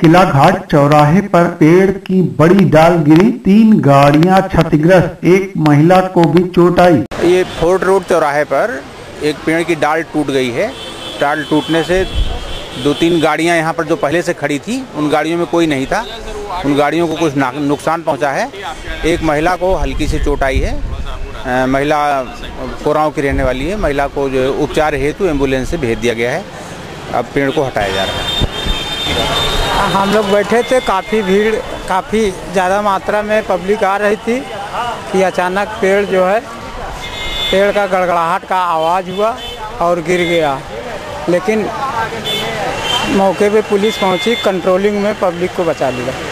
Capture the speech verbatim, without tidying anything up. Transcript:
किला घाट चौराहे पर पेड़ की बड़ी डाल गिरी, तीन गाड़ियां क्षतिग्रस्त, एक महिला को भी चोट आई। ये फोर्ट रोड चौराहे पर एक पेड़ की डाल टूट गई है। डाल टूटने से दो तीन गाड़ियां यहाँ पर जो पहले से खड़ी थी, उन गाड़ियों में कोई नहीं था, उन गाड़ियों को कुछ नुकसान पहुँचा है। एक महिला को हल्की सी चोट आई है। आ, महिला कोरांव की रहने वाली है। महिला को जो उपचार हेतु एम्बुलेंस से भेज दिया गया है। अब पेड़ को हटाया जा रहा है। हम लोग बैठे थे, काफ़ी भीड़, काफ़ी ज़्यादा मात्रा में पब्लिक आ रही थी कि अचानक पेड़ जो है, पेड़ का गड़गड़ाहट का आवाज़ हुआ और गिर गया। लेकिन मौके पे पुलिस पहुंची, कंट्रोलिंग में पब्लिक को बचा लिया।